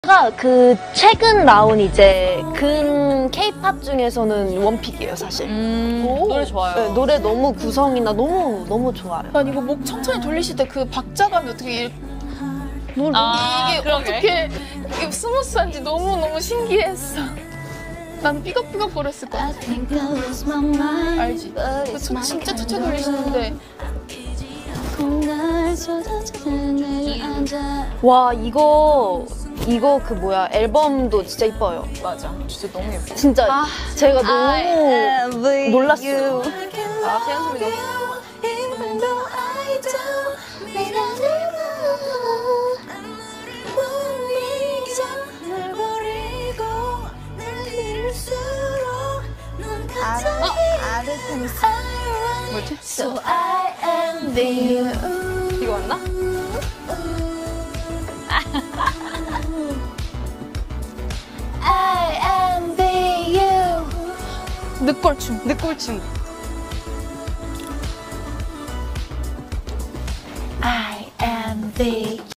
그 최근 나온 이제 근 K-팝 중에서는 원픽이에요, 사실. 노래 좋아요. 네, 노래 너무 구성이나 너무 좋아요. 난 이거 목 천천히 돌리실 때 그 박자감이 어떻게 이게 그러게. 어떻게 이게 스무스한지 너무 신기했어. 난 삐걱삐걱거렸을 것 같아. 알지? 그 진짜 천천히 돌리시는데 와, 이거 그 뭐야, 앨범도 진짜 이뻐요. 맞아. 진짜 너무 예뻐. 진짜 제가 너무 놀랐어요. 아, 태연소리 너무 뭐지? 이거 맞나? 늑골춤. 늑골춤. I am the